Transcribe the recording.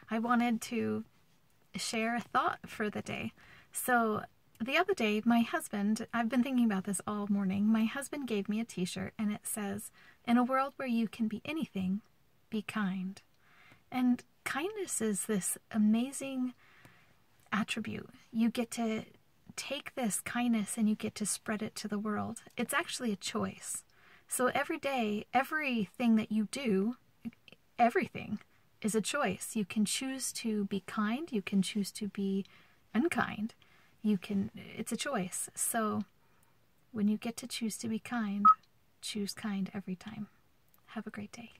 I wanted to share a thought for the day. So the other day, my husband, I've been thinking about this all morning, my husband gave me a t-shirt and it says, "In a world where you can be anything, be kind." And kindness is this amazing attribute. You get to take this kindness and you get to spread it to the world. It's actually a choice. So every day, everything that you do, everything is a choice. You can choose to be kind. You can choose to be unkind. It's a choice. So when you get to choose to be kind, choose kind every time. Have a great day.